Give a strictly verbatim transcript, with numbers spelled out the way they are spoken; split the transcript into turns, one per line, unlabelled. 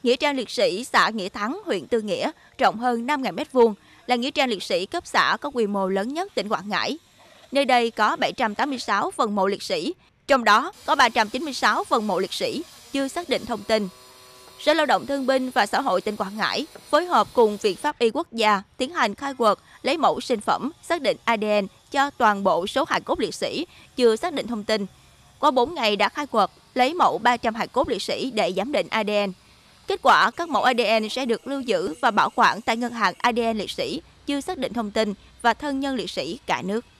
Nghĩa trang liệt sĩ xã Nghĩa Thắng, huyện Tư Nghĩa, rộng hơn năm nghìn mét vuông, là nghĩa trang liệt sĩ cấp xã có quy mô lớn nhất tỉnh Quảng Ngãi. Nơi đây có bảy trăm tám mươi sáu phần mộ liệt sĩ, trong đó có ba trăm chín mươi sáu phần mộ liệt sĩ chưa xác định thông tin. Sở Lao động Thương binh và Xã hội tỉnh Quảng Ngãi phối hợp cùng Viện Pháp y Quốc gia tiến hành khai quật, lấy mẫu sinh phẩm, xác định a đê en cho toàn bộ số hài cốt liệt sĩ chưa xác định thông tin. Qua bốn ngày đã khai quật, lấy mẫu ba trăm hài cốt liệt sĩ để giám định a đê en. Kết quả, các mẫu a đê en sẽ được lưu giữ và bảo quản tại Ngân hàng a đê en liệt sĩ chưa xác định thông tin và thân nhân liệt sĩ cả nước.